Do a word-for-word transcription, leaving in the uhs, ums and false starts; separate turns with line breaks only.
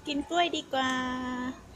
กินกล้วยดีกว่า